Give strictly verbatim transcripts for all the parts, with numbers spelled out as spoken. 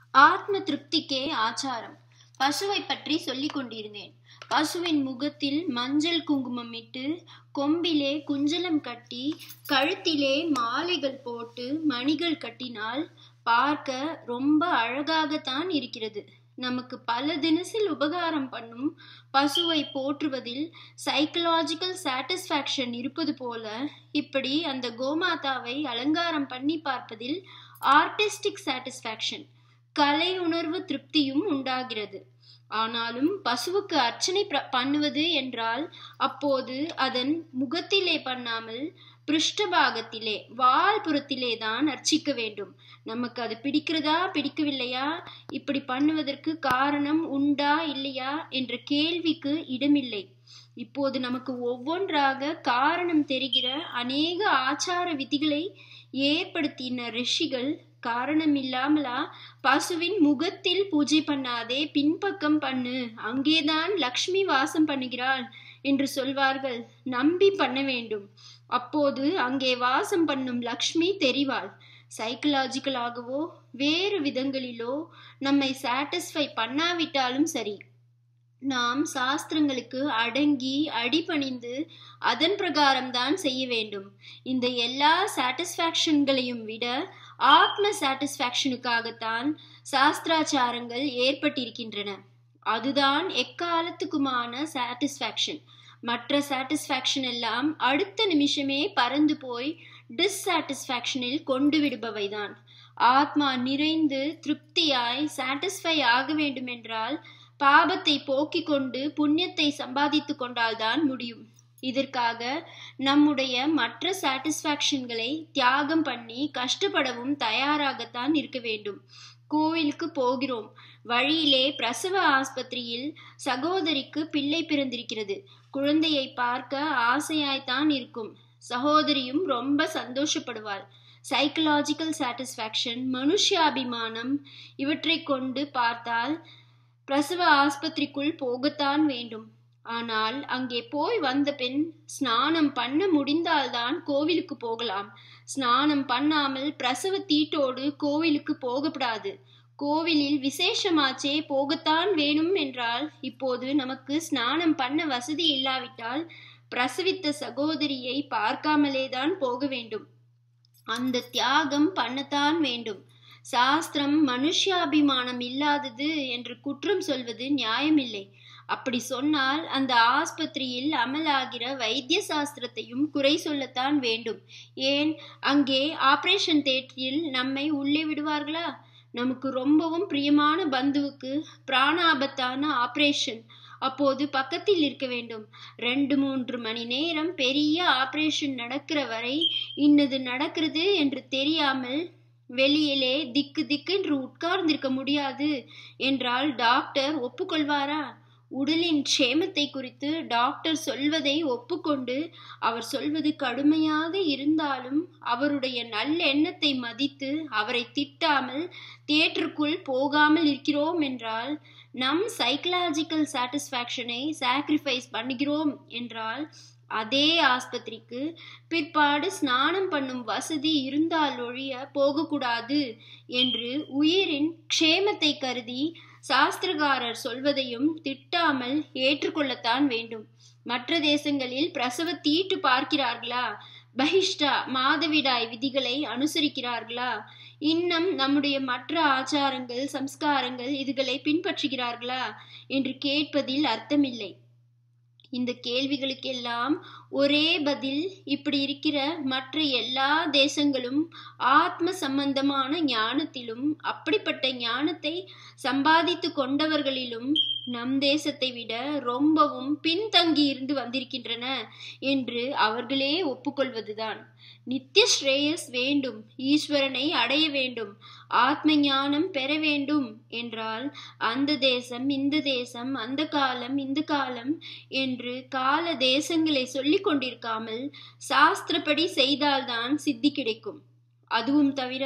ஆத்ம திருப்திக்கே ஆச்சாரம். பசுவை பற்றி சொல்லிக் கொண்டிருந்தேன். பசுவின் முகத்தில் மஞ்சள் குங்குமம் இட்டு, கொம்பிலே குஞ்சலம் கட்டி, கழுத்திலே மாலைகள் போட்டு மணிகள் கட்டினால் பார்க்க ரொம்ப அழகாகத்தான் இருக்கிறது. நமக்கு பல தினசில் உபகாரம் பண்ணும் பசுவை போற்றுவதில் சைக்கலாஜிக்கல் சாட்டிஸ்ஃபேக்ஷன் இருப்பது போல, இப்படி அந்த கோமாதாவை அலங்காரம் பண்ணி பார்ப்பதில் ஆர்டிஸ்டிக் சாட்டிஸ்ஃபேக்ஷன், கலை உணர்வு திருப்தியும் உண்டாகிறது. ஆனாலும் பசுவுக்கு அர்ச்சனை பண்ணுவது என்றால் அப்போது அதன் முகத்திலே பண்ணாமல் பிருஷ்டபாகத்திலே, வால் புறத்திலே தான் அர்ச்சிக்க வேண்டும். நமக்கு அது பிடிக்கிறதா பிடிக்கவில்லையா, இப்படி பண்ணுவதற்கு காரணம் உண்டா இல்லையா என்ற கேள்விக்கு இடமில்லை. இப்போது நமக்கு ஒவ்வொன்றாக காரணம் தெரிகிற அநேக ஆச்சார விதிகளை ஏற்படுத்தின ரிஷிகள் காரணம் இல்லாமலா பசுவின் முகத்தில் பூஜை பண்ணாதே, பின்பக்கம் பண்ணு, அங்கேதான் லக்ஷ்மி வாசம் பண்ணுகிறாள் என்று சொல்வார்கள். நம்பி பண்ண வேண்டும். அப்போது அங்கே வாசம் பண்ணும் லக்ஷ்மி தெரிவாள். சைக்கலாஜிக்கலாகவோ வேறு விதங்களிலோ நம்மை சாட்டிஸ்ஃபை பண்ணாவிட்டாலும் சரி, நாம் சாஸ்திரங்களுக்கு அடங்கி அடிபணிந்து அதன் பிரகாரம்தான் செய்ய வேண்டும். இந்த எல்லா சாட்டிஸ்ஃபேக்ஷன்களையும் விட ஆத்ம சாட்டிஸ்ஃபேக்ஷனுக்காகத்தான் சாஸ்திராச்சாரங்கள் ஏற்பட்டிருக்கின்றன. அதுதான் எக்காலத்துக்குமான சாட்டிஸ்ஃபேக்ஷன். மற்ற சாட்டிஸ்ஃபேக்ஷன் எல்லாம் அடுத்த நிமிஷமே பறந்து போய் டிஸ்சாட்டிஸ்ஃபேக்ஷனில் கொண்டு விடுபவைதான். ஆத்மா நிறைந்து திருப்தியாய் சாட்டிஸ்ஃபை ஆக வேண்டும் என்றால் பாபத்தை போக்கிக் கொண்டு புண்ணியத்தை சம்பாதித்து கொண்டால்தான் முடியும். இதற்காக நம்முடைய மற்ற சாட்டிஸ்ஃபேக்ஷன்களை தியாகம் பண்ணி கஷ்டப்படவும் தயாராகத்தான் இருக்க வேண்டும். கோவிலுக்கு போகிறோம். வழியிலே பிரசவ ஆஸ்பத்திரியில் சகோதரிக்கு பிள்ளை பிறந்திருக்கிறது. குழந்தையை பார்க்க ஆசையாய்த்தான் இருக்கும். சகோதரியும் ரொம்ப சந்தோஷப்படுவாள். சைக்கலாஜிக்கல் சாட்டிஸ்ஃபேக்ஷன், மனுஷாபிமானம் இவற்றை கொண்டு பார்த்தால் பிரசவ ஆஸ்பத்திரிக்குள் போகத்தான் வேண்டும். ஆனால் அங்கே போய் வந்த பின் ஸ்நானம் பண்ண முடிந்தால்தான் கோவிலுக்கு போகலாம். ஸ்நானம் பண்ணாமல் பிரசவ தீட்டோடு கோவிலுக்கு போகப்படாது. கோவிலில் விசேஷமாச்சே, போகத்தான் வேணும் என்றால் இப்போது நமக்கு ஸ்நானம் பண்ண வசதி இல்லாவிட்டால் பிரசவித்த சகோதரியை பார்க்காமலேதான் போக வேண்டும். அந்த தியாகம் பண்ணத்தான் வேண்டும். சாஸ்திரம் மனுஷாபிமானம் இல்லாதது என்று குற்றம் சொல்வது நியாயமில்லை. அப்படி சொன்னால் அந்த ஆஸ்பத்திரியில் அமலாகிற வைத்திய சாஸ்திரத்தையும் குறை சொல்லத்தான் வேண்டும். ஏன், அங்கே ஆபரேஷன் தேட்டரில் நம்மை உள்ளே விடுவார்களா? நமக்கு ரொம்பவும் பிரியமான பந்துவுக்கு பிராணாபத்தான ஆபரேஷன், அப்போது பக்கத்தில் இருக்க வேண்டும். ரெண்டு மூன்று மணி நேரம் பெரிய ஆபரேஷன் நடக்கிற வரை இன்னது நடக்கிறது என்று தெரியாமல் வெளியிலே திக்கு திக்கென்று உட்கார்ந்திருக்க முடியாது என்றால் டாக்டர் ஒப்புக்கொள்வாரா? உடலின் க்ஷேமத்தை குறித்து டாக்டர் சொல்வதை ஒப்புக்கொண்டு, அவர் சொல்வது கடுமையாக இருந்தாலும் அவருடைய நல்லெண்ணத்தை மதித்து அவரை திட்டாமல் தியேட்டருக்குள் போகாமல் இருக்கிறோம் என்றால், நம் சைக்கலாஜிக்கல் சாட்டிஸ்ஃபேக்ஷனை சாக்ரிஃபைஸ் பண்ணுகிறோம் என்றால், அதே ஆஸ்பத்திரிக்கு பிற்பாடு ஸ்நானம் பண்ணும் வசதி இருந்தால் ஒழிய போகக்கூடாது என்று உயிரின் க்ஷேமத்தை கருதி சாஸ்திரகாரர் சொல்வதையும் திட்டாமல் ஏற்றுக்கொள்ளத்தான் வேண்டும். மற்ற தேசங்களில் பிரசவ தீட்டு பார்க்கிறார்களா? பகிஷ்டா மாதவிடாய் விதிகளை அனுசரிக்கிறார்களா? இன்னும் நம்முடைய மற்ற ஆச்சாரங்கள் சம்ஸ்காரங்கள் இதுகளை பின்பற்றுகிறார்களா என்று கேட்பதில் அர்த்தமில்லை. இந்த கேள்விகளுக்கெல்லாம் ஒரே பதில், இப்படி இருக்கிற மற்ற எல்லா தேசங்களும் ஆத்ம சம்பந்தமான ஞானத்திலும் அப்படிப்பட்ட ஞானத்தை சம்பாதித்து கொண்டவர்களிலும் நம் தேசத்தை விட ரொம்பவும் பின்தங்கி இருந்து வந்திருக்கின்றன என்று அவர்களே ஒப்புக்கொள்வதுதான். நித்திய ஸ்ரேயஸ் வேண்டும், ஈஸ்வரனை அடைய வேண்டும், ஆத்ம ஞானம் பெற வேண்டும் என்றால் அந்த தேசம் இந்த தேசம், அந்த காலம் இந்த காலம் என்று கால தேசங்களை சொல்லிக் கொண்டிருக்காமல் சாஸ்திரப்படி செய்தால்தான் சித்தி கிடைக்கும். அதுவும் தவிர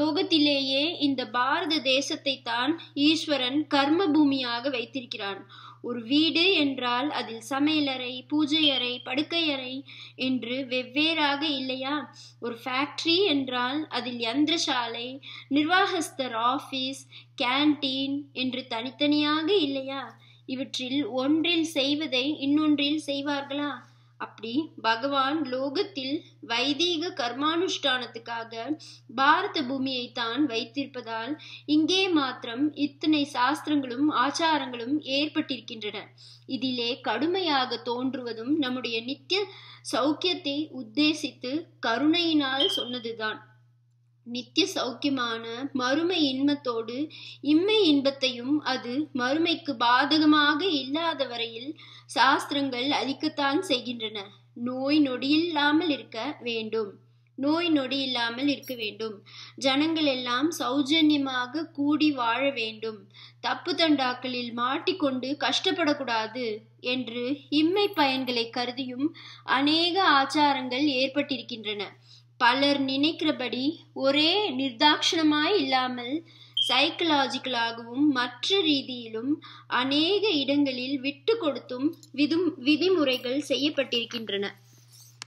லோகத்திலேயே இந்த பாரத தேசத்தை தான் ஈஸ்வரன் கர்ம பூமியாக வைத்திருக்கிறான். ஒரு வீடு என்றால் அதில் சமையலறை, பூஜை அறை, படுக்கையறை என்று வெவ்வேறாக இல்லையா? ஒரு ஃபேக்டரி என்றால் அதில் யந்திரசாலை, நிர்வாகஸ்தர் ஆபீஸ், கேண்டீன் என்று தனித்தனியாக இல்லையா? இவற்றில் ஒன்றில் செய்வதை இன்னொன்றில் செய்வார்களா? அப்படி பகவான் லோகத்தில் வைதீக கர்மானுஷ்டானத்துக்காக பாரத பூமியை தான் வைத்திருப்பதால் இங்கே மாத்திரம் இத்தனை சாஸ்திரங்களும் ஆச்சாரங்களும் ஏற்பட்டிருக்கின்றன. இதிலே கடுமையாக தோன்றுவதும் நம்முடைய நித்திய சௌக்கியத்தை உத்தேசித்து கருணையினால் சொன்னதுதான். நித்திய சௌக்கியமான மறுமை இன்பத்தோடு இம்மை இன்பத்தையும் அது மறுமைக்கு பாதகமாக இல்லாத வரையில் சாஸ்திரங்கள் அளிக்கத்தான் செய்கின்றன. நோய் நொடியில்லாமல் இருக்க வேண்டும் நோய் நொடி இல்லாமல் இருக்க வேண்டும். ஜனங்கள் எல்லாம் சௌஜன்யமாக கூடி வாழ வேண்டும். தப்பு தண்டாக்களில் மாட்டிக்கொண்டு கஷ்டப்படக்கூடாது என்று இம்மை பயன்களை கருதியும் அநேக ஆச்சாரங்கள் ஏற்பட்டிருக்கின்றன. பலர் நினைக்கிறபடி ஒரே நிர்தாட்சணமாய் இல்லாமல் சைக்கலாஜிக்கலாகவும் மற்ற ரீதியிலும் அநேக இடங்களில் விட்டு கொடுத்தும் விதி விதிமுறைகள் செய்யப்பட்டிருக்கின்றன.